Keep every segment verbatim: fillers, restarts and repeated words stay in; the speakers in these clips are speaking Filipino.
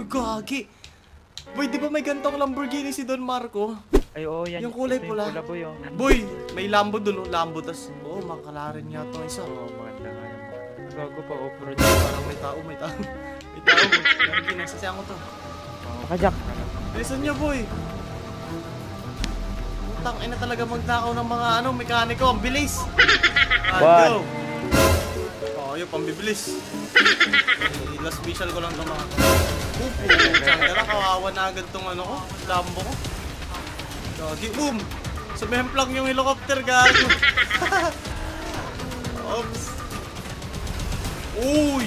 gagi. Boy, di ba may gantong Lamborghini si Don Marco? Ay, oo, yan. Yung kulay ito pula. Yung pula boy, oh. Boy, may Lambo dun, oh. Lambo, tas, oh, makalarin niya ito isa. Oo, maganda nga yung gago pa, off-road. Parang may tao, may tao. May tao, gagi, nasasayang ko to. Kajak. Bilisan niyo, boy. Putang ina talaga magnakaw ng mga ano, mekaniko. Ang bilis. Ah, go. Oh, yun, pambibilis. Eh, last visual ko lang ito mga. Upo, tsangga, kawawa na agad tong ano ko, Lambo ko. Gagi, boom! Sumemplang yung helicopter, gago. Oops. Uy!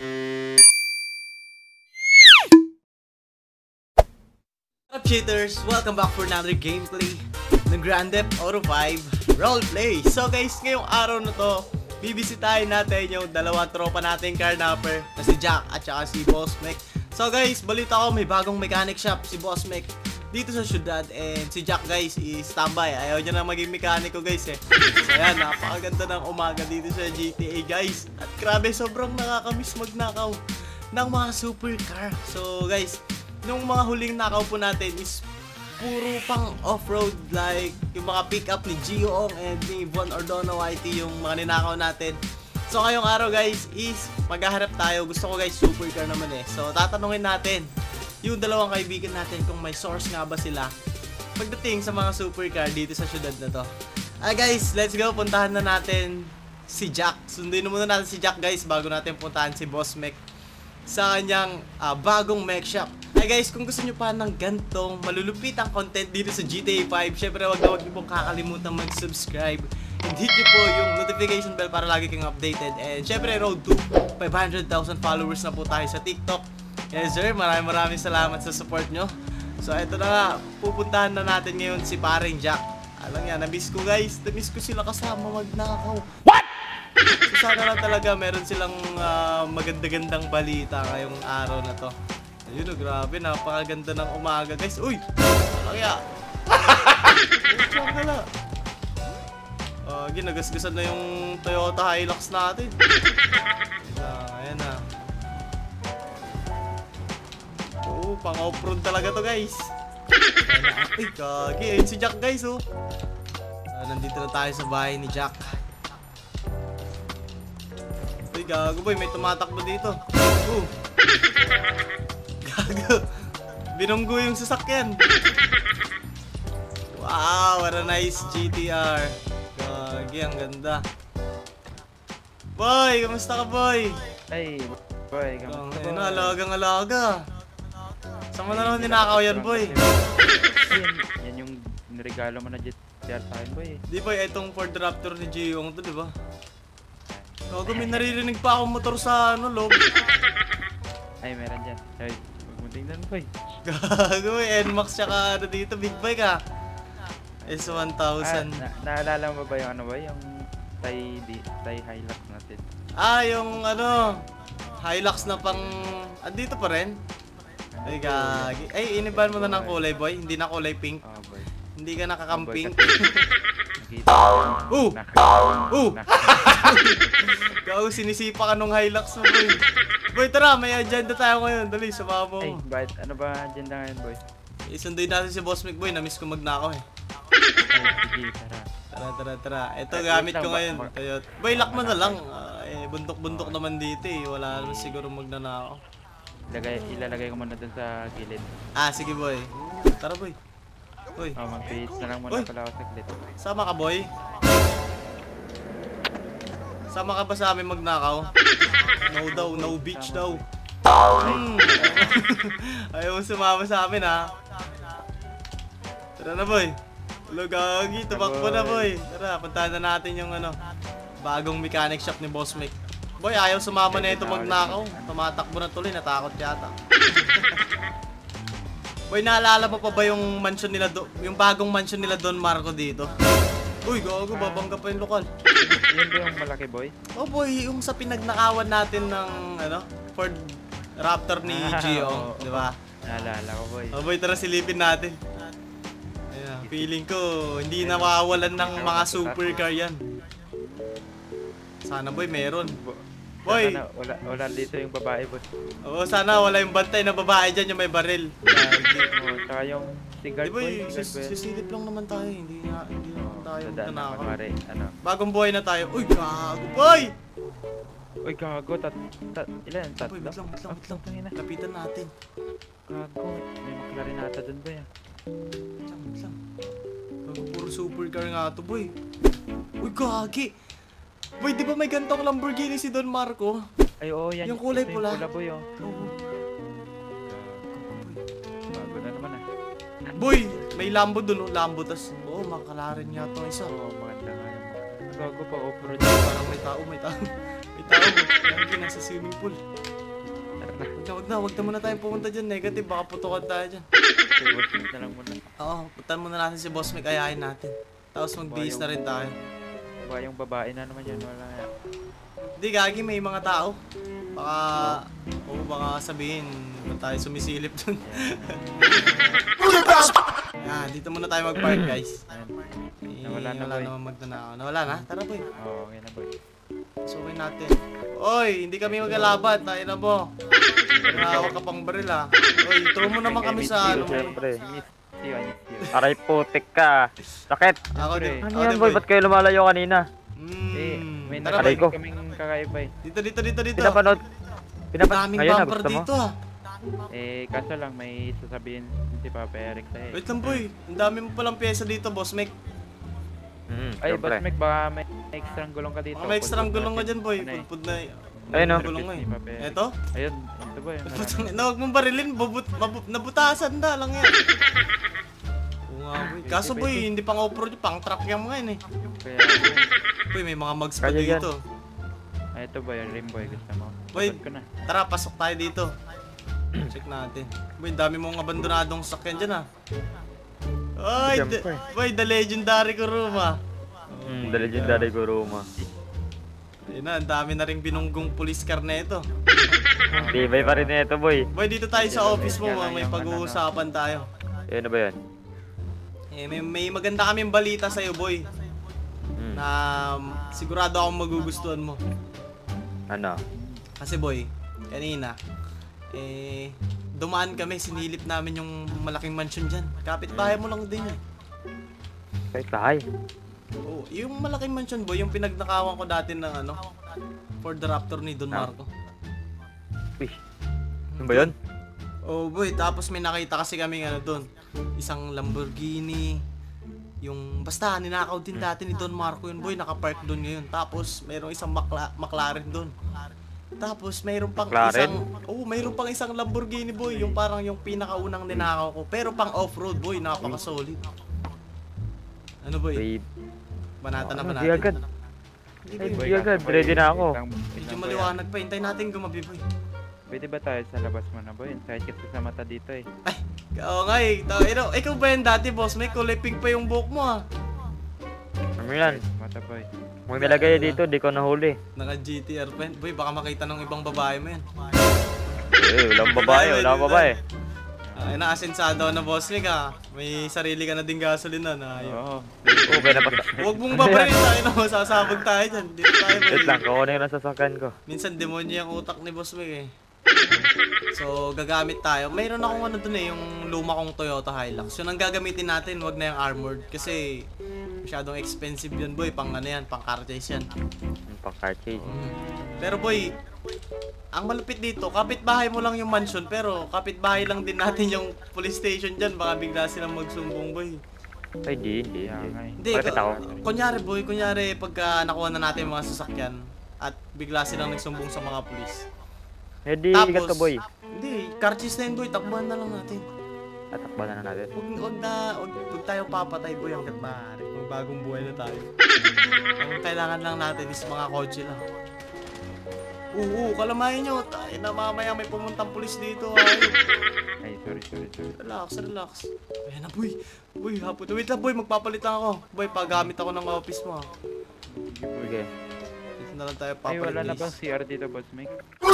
What's up, cheaters? Welcome back for another gameplay ng Grand Theft Auto five Roleplay. So guys, ngayong araw na to, bibisitahin natin yung dalawang tropa natin carnapper na si Jack at saka si Boss Mek. So guys, balita ko may bagong mechanic shop si Boss Mek dito sa syudad, and si Jack guys is standby. Ayaw niya na maging mekaniko guys eh. So ayan, napakaganda ng umaga dito sa G T A guys. At grabe, sobrang nakakamiss magnakaw ng mga supercar. So guys, nung mga huling nakaw po natin is puro pang off-road, like yung mga pick-up ni Gio and ni Von Ordono Y T yung mga ninakaw natin. So ngayong araw guys is maghaharap tayo. Gusto ko guys supercar naman eh. So tatanungin natin yung dalawang kaibigan natin kung may source nga ba sila pagdating sa mga supercar dito sa syudad na to. Ah guys, let's go. Puntahan na natin si Jack. Sunduin muna natin si Jack guys bago natin puntahan si Boss Mek sa kanyang uh, bagong mech shop. Ay guys, kung gusto nyo pa ng gantong malulupitang content dito sa G T A five, syempre wag na wag nyo pong kakalimutan mag-subscribe and hit nyo po yung notification bell para lagi kayong updated. And syempre road to five hundred thousand followers na po tayo sa TikTok. Yes sir, maraming maraming salamat sa support nyo. So ito na nga, pupuntahan na natin ngayon si paring Jack. Alam nga, na-miss ko guys, na-miss ko sila kasama magnakaw. What? So sana lang talaga meron silang uh, maganda-gandang balita ngayong araw na to. Ayun o, grabe, napakaganda ng umaga guys. Uy! Kaya! Uy, na. Uh, ginagasgasan na yung Toyota Hilux natin. Uh, ayan na. Oo, pang off-road talaga to guys. Ay, kagi. Ayun si Jack guys oh. Uh, nandito na tayo sa bahay ni Jack. Uy, gago boy, may tumatakbo dito. Uh. Gago. Binunggo yung sasakyan. Wow, what a nice G T R. Gagi, ang ganda. Boy, kamusta ka boy? Ay, boy, kamusta boy? Ano, alagang alaga. Saan mo na naman ninakaw yan boy? Yan, yan yung niregalo mo na G T R sa akin boy. Di boy, itong Ford Raptor ni Gio to, di ba? Gago, may naririnig pa akong motor sa ano, loob. Ay, meron dyan. Ay, huwag mo tingnan boy. Gago, N MAX tsaka ano dito, big bike ah. S one thousand. Ah, na naalala mo ba yung ano ba? Yung Thai, di, Thai Hilux natin. Ah, yung ano, Hilux na pang, andito pa rin. Ay, gagi. Ay, iniban mo na ng kulay boy, hindi na kulay pink. Oh boy. Hindi ka nakakamping. Oh! Oh! Gago, sinisipa ka nung Hilux mo boy. Boy, tara, may agenda tayo ngayon. Dali, sumama mo. Ay, bakit? Ano ba agenda ngayon boy? Isunduin natin si Boss Mek boy, na-miss ko magnakaw eh. Sige, tara. Tara, tara, tara. Ito gamit ko ngayon. Toyota. Boy, lock mo na lang. Uh, eh, bundok-bundok naman dito eh. Wala naman siguro magnanakaw. Ilagay, ilalagay ko muna dun sa gilid. Ah, sige boy. Tara boy. Boy. Oh, mag-face na lang muna Uy. pala ako sa gilid. Sama ka boy? Sama ka ba sa amin magnakaw? No daw, no beach daw. Hmm. Ayaw mo sumama sa amin ha. Tara na boy. Hello gagi, tumakbo na boy. Tara, puntahan na natin yung ano, bagong mechanic shop ni Boss Mek. Boy, ayaw sumama na ito magnakaw. Tumatakbo na tuloy, natakot yata. Boy, naalala mo pa ba yung mansion nila do, yung bagong mansion nila Don Marco dito? Uy, gago, babangga pa yung lokal. Yun ba yung malaki boy? Oh boy, yung sa pinagnakawan natin ng ano, Ford Raptor ni Gio, di ba? Naalala ko boy. Oh boy, tara silipin natin. Ayan, feeling ko hindi nawawalan ng mga supercar yan. Sana boy meron. Boy! Sana wala, wala dito yung babae, boss. Oo, sana wala yung bantay na babae dyan yung may baril. Oo, tsaka yung Di cigarette, boy, boy. Cigarette, sis- boy. sisilip lang naman tayo. Hindi na, hindi naman tayo Dadaan na, magnanakaw. kunwari, ano. Bagong buhay na tayo. Uy, gago, boy! Uy, gago, tat, tat, ilan? Boy, Tatlo? wait lang, wait lang, wait lang. Tangina. Lapitan natin. Gago, may maklarin ata dun, boy. ah. Wait lang, wait lang. Gago, puro supercar nga to, boy. Uy, gagi! Boy, di ba may gantong Lamborghini si Don Marco? Ay, oo, yan. Yung kulay ito pula. Yung pula, boy, oh. Oo. Bago na naman, ah. Boy, may Lambo dun, oh. Lambo, tas, oo, oh, makalarin nga to isa. Oo, maganda nga yung mga. Gago pa, off-road. Parang may tao, may tao. May tao, lagi nasa swimming pool. Wag na, wag na, wag na muna tayong pumunta dyan. Negative, baka putukan tayo dyan. Boss, na lang muna. Oo, puntan muna natin si Boss Mick, ayahin natin. Tapos magbihis na rin tayo. Ba yung babae na naman yan, wala nga. Hindi, gagi, may mga tao. Baka, oo, baka sabihin, ba't tayo sumisilip dun? Yan, dito muna tayo mag-park, guys. Eh, Nawala na, wala boy. naman magnanakaw. Nawala na? Tara, boy. Oo, okay na, boy. Sukin natin. Oy, hindi kami magkalaban. Tayo na mo. Nakawag ka pang baril, ha. Oy, turo mo naman kami sa ano mo. Siyempre. Miss you, I miss you. Aray putik ka. Sakit. Ako din. Siyempre. Ano Ako yan din, boy? Ba't kayo lumalayo kanina? Eh, Mm. may Tara, Aray boy. ko. nakarinig kaming kakaiba eh. Dito, dito, dito, dito. Pinapanood. Pinapanood. Daming Ngayon na bumper gusto mo? dito, ha. Eh, kaso lang may sasabihin si Papa Eric sa'yo eh. Wait lang, boy. Ang dami mo palang pyesa dito, Boss Mick. Hmm, Ay, siyempre. Boss Mick, baka may extra gulong ka dito. Baka may extra Pudpud gulong ka natin. dyan, boy. Ano eh. Pudpud na. Ayun, no? Gulong nga, eh. Ni Papa Eric. Eto? Ayun, ito boy. marami. Putang ina, huwag mong barilin. Bubut, mabut, nabutasan na lang yan. Oo nga, boy. Kaso, boy, hindi pang off-road. Pang truck yung mga yun, eh. Kaya, Boy, may mga mugs pa Kaya yan. dito. ay, ito boy, rim boy, gusto mo. Boy. Pudpud ko na. Tara, pasok tayo dito. Check natin. Boy, dami mong abandonadong sakyan dyan, ah. Ay, the, Siyempre. boy, the legendary Kuruma. Hmm, the legendary Kuruma. Ayun na, ang dami na rin binunggong police car na ito. Tibay pa rin ito boy. Boy, dito tayo sa office mo, Yan ah. lang May yung pag-uusapan tayo. Ayun na ba yan? Eh, may, may maganda kaming balita sa'yo, boy. Hmm. Na um, sigurado akong magugustuhan mo. Ano? Kasi, boy, kanina, eh, dumaan kami, sinilip namin yung malaking mansion dyan. Kapit-bahay mo lang din eh. Kahit bahay. Oo, yung malaking mansion, boy, yung pinagnakawan ko dati ng ano, Ford Raptor ni Don Ah. Marco. Uy. Ano ba yun? Oh, boy, tapos may nakita kasi kami ano doon, isang Lamborghini, yung basta ninakaw din dati ni Don Marco yun, boy, nakapark doon ngayon. Tapos mayroong isang Macla- McLaren doon. Tapos mayroon pang McLaren? isang oh, mayroon pang isang Lamborghini, boy, yung parang yung pinakaunang ninakaw ko, pero pang off-road, boy, napaka-solid. Ano, boy? Uy. Banata na ba Ano, natin? di agad. Hindi, Ay, boy. di agad. Ready na ako. wait lang, wait Medyo lang, boy, maliwanag pa, hintay natin gumabi, boy. ah. Pwede ba tayo sa labas mo na boy? Sakit kasi sa mata dito eh. Ay, oo nga eh. Tao, ikaw, ikaw ba yan dati, boss? May kulay pink pa yung buhok mo, ah. Ano yan? Mata boy. Huwag nilagay dito, di ko nahuli. Naka-G T R pa yan. Boy, baka makita ng ibang babae mo yan. Eh, walang babae, walang babae. Ay, naasensado na boss Mick, ah. May sarili ka na din gasolina na ayun. Oo. Oo, kaya napasa. Huwag mong babarin tayo na masasabog tayo dyan. Dito tayo, boy. Wait lang, kukunin ko lang sa sasakyan ko. Minsan demonyo yung utak ni boss Mick, eh. So, gagamit tayo. Mayroon akong ano dun eh, yung luma kong Toyota Hilux. Yun ang gagamitin natin, wag na yung armored. Kasi, masyadong expensive yun, boy. Pang ano yan, pang car chase yan. Yung pang-cartridge. Mm. Pero boy, ang malupit dito, kapitbahay mo lang yung mansion, pero kapitbahay lang din natin yung police station dyan. Baka bigla silang magsumbong, boy. Ay, di, di, Kaya di. nga eh. Hindi, Malapit ku- ako. kunyari boy, kunyari pagka nakuha na natin yung mga sasakyan at bigla silang nagsumbong sa mga police. Eh, di, ingat ka boy. Hindi, car chase na yun, boy, takbuhan na lang natin. Tatakban na natin. Huwag, huwag na, huwag, huwag tayo papatay, boy, hanggat maaari. Magbagong buhay na tayo. Ang kailangan lang natin is mga kotse lang. Oo, kalamahin nyo. Tayo na mamaya may pumuntang pulis dito. Ay. Ay, sorry, sorry, sorry. Relax, relax. Ayan na, boy. Boy, hapon. Wait lang, boy. Magpapalit lang ako. Boy, paggamit ako ng office mo. ah. Sige. Dito na lang tayo Ay, papalit. wala na guys. bang C R dito, boss Mike?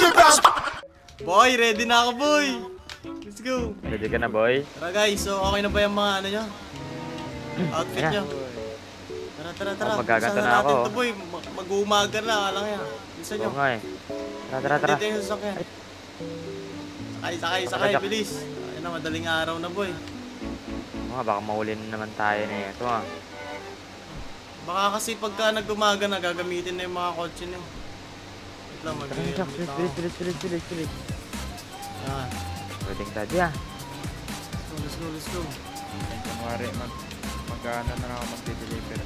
Boy, ready na ako, boy. Let's go. Ready ka na boy? Tara, guys. So, okay na ba yung mga ano nyo? Outfit Ayan. nyo? Tara, tara, tara. Oh, magaganto Usahan na natin ako. to, boy. Mag- Mag-uumaga na. Alang yan. Bilisan nyo. Oo nga eh. Tara, tara, tara. Dito yung sasakyan. Sakay, sakay, sakay, Jack. bilis. Ayun na, madaling araw na boy. Oo nga, baka mahuli na naman tayo na ito ah. Baka kasi pagka nag-umaga na gagamitin na yung mga kotse nyo. Wait lang, Tara na, Jack. mag-iit Bilis, ako. bilis, bilis, bilis, bilis, bilis. Yan. Pwedeng daddy ah. Let's go, let's go, let's go. Kunwari, mag, mag-ano na ako mag-deliver.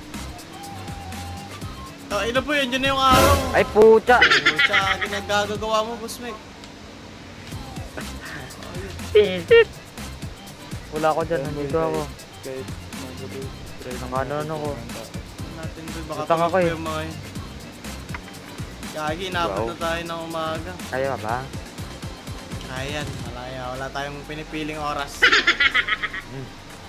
Oh, ina po, yan dyan na yung araw. Ay, pucha! Pucha, ginagagawa mo, boss Mek. Pisit! Wala ako dyan, nandito ako. Guys, mag-deliver. Nakanon ako. Natin boy, baka Utang ako pagod eh. po yung mga yun. Gagi, inabot Wow. na tayo ng umaga. Kaya ka ba? Kaya yan, malaya. Wala tayong pinipiling oras. Hmm.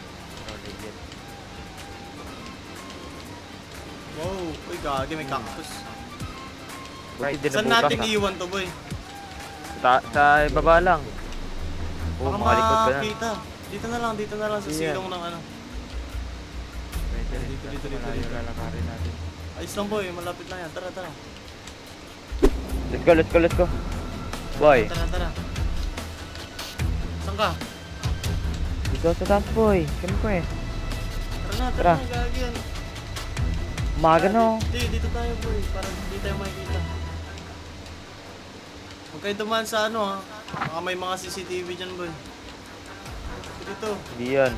Wow, uy gagi, may cactus. Buti din Saan nabutas natin ah. iwan to boy? Sa, sa baba lang. Oo, Baka makalikot ka na. makita. Dito na lang, dito na lang sa Yeah. silong ng ano. Pwede rin. Dito, dito, dito, Malayo dito. lalakarin natin. Ayos lang boy, malapit lang yan. Tara, tara. Let's go, let's go, let's go. Boy, Tara, tara. Saan ka? dito sa taas boy. Siyempre. Tara na, tara, Tara. na, gagi yan. Umaga no. Di, dito tayo boy, para hindi tayo makikita. Huwag kayo dumaan sa ano ha. Baka may mga C C T V dyan boy. Dito. Hindi yan.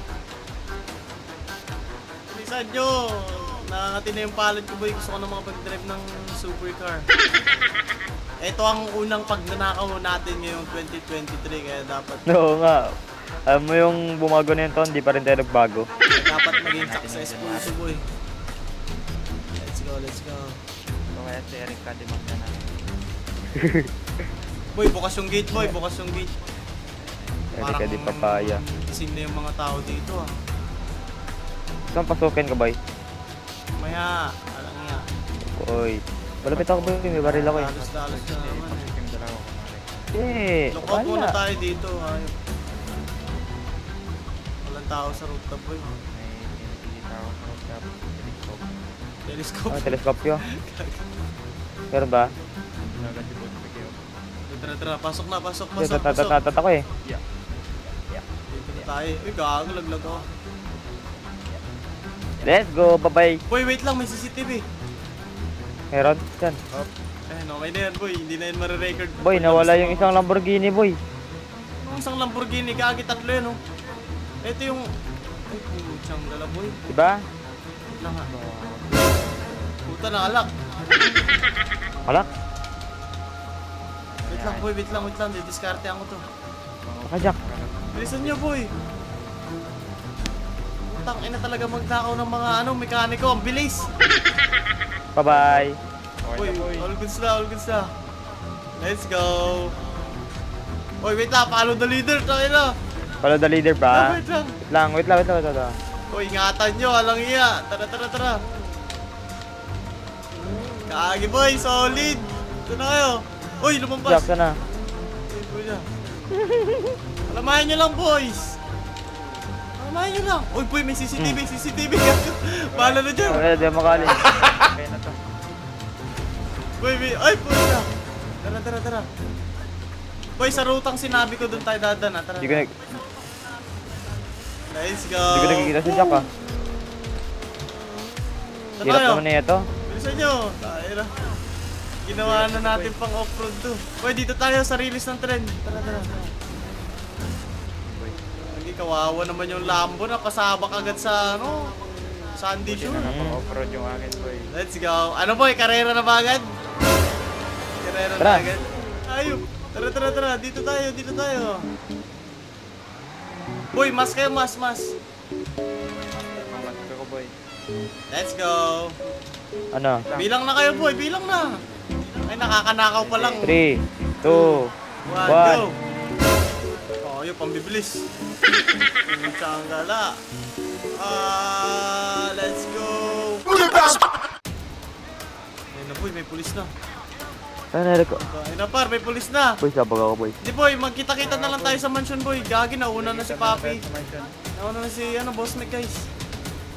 Bilisan nyo! Nakangati na yung palad ko boy. Gusto ko na makapag-drive ng supercar. Ito ang unang pagnanakaw natin ngayong twenty twenty-three. Kaya dapat Oo nga. Alam mo yung bumago na yung taon, di pa rin tayo nagbago. kaya dapat maging successful si boy. Let's go, let's go. So kaya si Eric ka, dimag na natin. Boy, bukas yung gate boy. Bukas yung gate. Erika di papaya. Gising na yung mga tao dito ah. Saan pasukin ka boy? Maya, alam niya. Boy. Malapit ako boy, may baril ako eh. Dalos-dalos na naman eh. Pag-yung dalawa kumari. Eh, Lookout muna wala. tayo dito. Ayun. Walang tao sa rooftop boy. May pinipilita ako sa rooftop. Telescope. Telescope. Ah, teleskopyo. Meron ba? Agad si Boss Pigeo. Tara, tara, pasok na, pasok, Kasi pasok, pasok. natatatat ako eh. Yeah. Dito na tayo. Uy, gago, laglag ako. Let's go, bye-bye. Boy, wait lang, may C C T V. Meron? Saan? Eh, okay na yan, boy. Hindi na yan marirecord. Boy, nawala yung isang Lamborghini boy. Yung isang Lamborghini, gagi, tatlo yan, oh. Ito yung... Ay, puchang dala, boy. Diba? Wait lang, ha. Puta na, alak. Alak. Wait lang, boy, wait lang, wait lang. Didiskarte ako to. Saka Jack. Bilisan niyo, boy. Putang ina talaga magnakaw ng mga ano, mekaniko. Ang bilis. Bye-bye. Okay Boy, na boy. all goods na, all goods na. Let's go. Boy, wait lang, follow the leader. Tayo na. Follow the leader Ah, ba? wait lang. Wait lang, wait lang, wait lang, wait lang. wait lang. Boy, ingatan nyo, alang iya. Tara, tara, tara. Kagi, boy, solid. Ito na kayo. Uy, lumampas. Jack, sana. Uy, boy na. Alamayan nyo lang, boys. Alamayan nyo lang. Uy, boy, may C C T V, C C T V. Bahala na dyan. Okay, di ako makali. Okay na to. Boy, boy, ay, boy na. Tara, tara, tara. Boy, sa rutang sinabi ko doon tayo dadaan, ha. Tara. Hindi ko, nag- Let's go. hindi ko nakikita si Jack ah. Saan Hirap tayo? naman na ito. Bilisan nyo. Tayo na. Ginawa na natin pang off-road to. Boy, dito tayo sa release ng trend. Tara, tara, tara. Lagi, kawawa naman yung Lambo na pasabak agad sa, ano, Sandy Hindi Shore. na napaka-offroad yung akin boy. Let's go. Ano boy, karera na ba agad? Karera na Tara. agad? Ayun. Tara, tara, tara. Dito tayo, dito tayo. Boy, mas kayo, mas, mas. Mamat ko boy. Let's go. Ano? Bilang na kayo boy, bilang na. Ay, nakakanakaw pa lang. three, two, One, one. go. Oh, yun, pambibilis. Putsang gala. Ah, let's go. Ayun na boy, may pulis na. Ano na ko? Ayun na par, may pulis na. Boy, sabag ako boy. Di boy, magkita-kita na lang tayo sa mansion boy. Gagi, nauna na si Papi. Sa mansion. Nauna na si, ano, Boss Nick guys.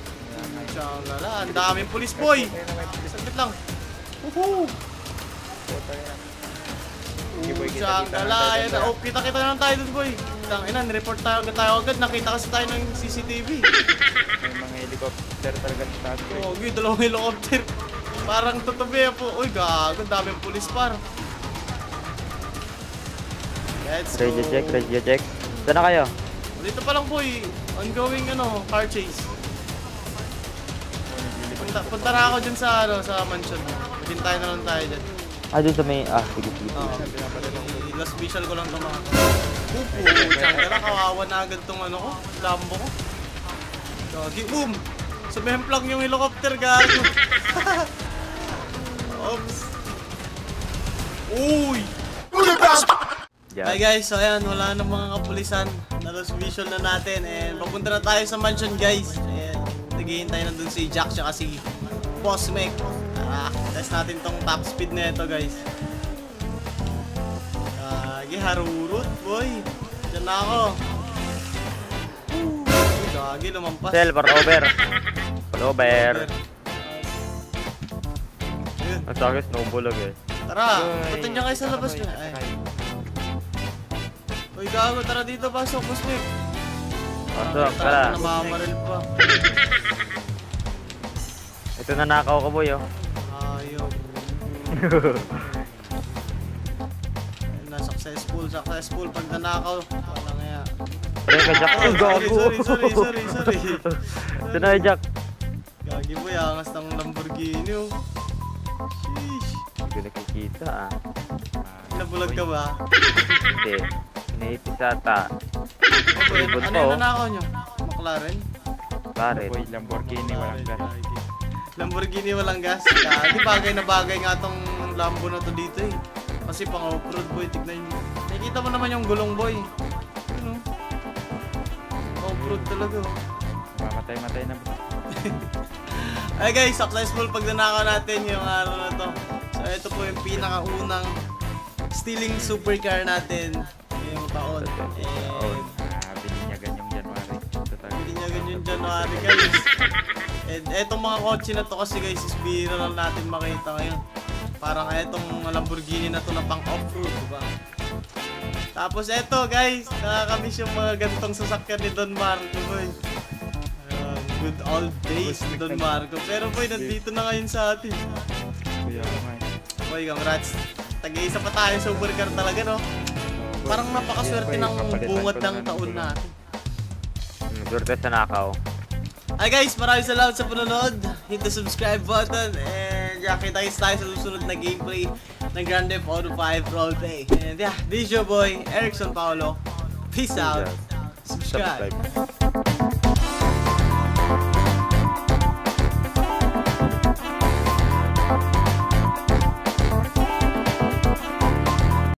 Putsang gala, ang daming pulis boy. Okay na may pulis. Saglit lang. Woohoo! tayo na. Sige, boy, kita- Siyang kita na kala, tayo ayan dun, na. boy. Oh, kita-kita na lang tayo dun, boy. Tang ina, report tayo agad tayo agad. Nakita kasi tayo ng C C T V. May mga helicopter talaga sa taas, boy. Oh, okay, dalawang helicopter. Parang tutubi po. Uy, gago, daming pulis par. Let's go. Ready check, ready check. Saan na kayo? Dito pa lang, boy. Ongoing, ano, car chase. Punta, punta na ako dyan sa, ano, sa mansion. Maghintay na lang tayo dyan. Ah, dun sa may... Ah, sige, sige. Oo. I- last visual ko lang ito mga. Upo, dyan ka na, kawawa na agad tong ano ko, Lambo ko. Gagi, boom! Sumemplang yung helicopter, gago. Oops. Uy! Hi Yan. guys, so ayan, wala na mga kapulisan. Na-lose visual na natin and papunta na tayo sa mansion guys. Ayan, naghihintay na dun si Jack tsaka si Boss Mek. Tara, test natin tong top speed na ito guys. Gagi, harurut boy. Diyan na ako. Uy, gagi, lumampas. Sel, for over. For over. Ayun, Ang sakit, snowball eh. tara, Boy, punta niya kayo sa labas boy, niya. Ay. sakay. Uy, gago, tara dito, pasok, Boss Mek. Pasok, Tara, tara. namamaril pa. Ito na nakaw ko, boy, oh. Ayaw. Na successful, successful pag nanakaw. Wala nga. Pre, ka Jack. Oh, Ay, sorry, gago. sorry, sorry, sorry, sorry. Saan na, Jack? Gagi mo, yangas ng Lamborghini oh. Sheesh. Hindi ko nakikita, ah. Nabulag ka ba? Hindi. Naipis ata. Okay, Libon ano pa, yung oh. nanakaw nyo? McLaren? Bakit? Boy, Lamborghini, walang gas. Lamborghini walang gas. Gagi, bagay na bagay nga tong Lambo na to dito eh. Kasi pang off-road boy, tignan nyo. Nakikita mo naman yung gulong boy. Ano? Off-road talaga oh. Mamatay-matay na, bro. Ay guys, successful pag nanakaw natin yung araw na to. So ito po yung pinakaunang stealing supercar natin ngayong taon. And Ah, bininyagan yung January. Ito talaga. pininyagan yung January guys. And etong mga kotse na to kasi guys, is bihira lang natin makita ngayon. Parang etong Lamborghini na to na pang off-road, diba? Tapos eto guys, nakakamiss yung mga gantong sasakyan ni Don Marco boy. Ayun, good old days ni Don Marco. Pero boy, nandito na ngayon sa atin. Kuya ko nga eh. Boy, congrats. Tag-iisa pa tayo sa supercar talaga, no? So, boy, Parang napakaswerte yan, boy, ng papalitan bungad ko ng lang taon ng natin. Hmm, Swerte sa nakaw. Hi guys, maraming salamat sa panonood. Hit the subscribe button and yeah, kita tayo sa susunod na gameplay ng Grand Theft Auto five Roleplay. And yeah, this is your boy, Erickson Paolo. Peace out. Subscribe. Subscribe.